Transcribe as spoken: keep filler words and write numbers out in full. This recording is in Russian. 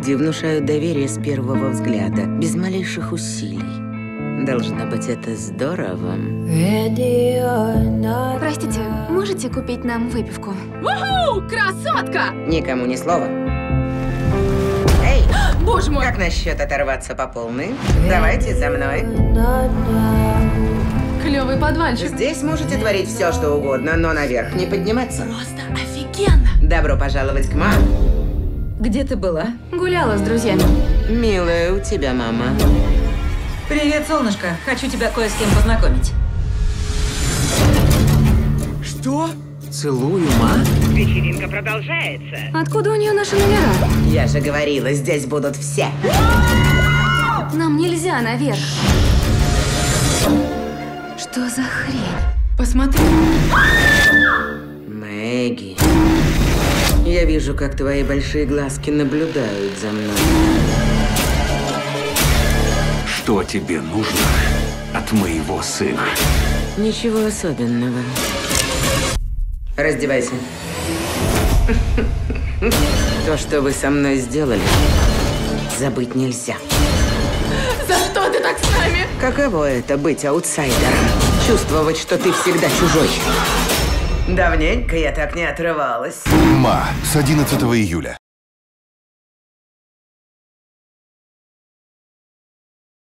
люди внушают доверие с первого взгляда, без малейших усилий. Должно быть, это здорово. Простите, можете купить нам выпивку? Уху! Красотка! Никому ни слова. Эй, боже мой! Как насчет оторваться по полной? Давайте за мной. Клевый подвальчик. Здесь можете творить все, что угодно, но наверх не подниматься. Просто офигенно! Добро пожаловать к маме. Где ты была? Гуляла с друзьями. Милая у тебя мама. Привет, солнышко. Хочу тебя кое с кем познакомить. Что? Целую, ма? Вечеринка продолжается. Откуда у нее наши номера? Я же говорила, здесь будут все. Нам нельзя наверх. Что за хрень? Посмотри. Мэгги, я вижу, как твои большие глазки наблюдают за мной. Что тебе нужно от моего сына? Ничего особенного. Раздевайся. То, что вы со мной сделали, забыть нельзя. За что ты так с нами? Каково это быть аутсайдером? Чувствовать, что ты всегда чужой. Давненько я так не отрывалась. Ма с одиннадцатого июля.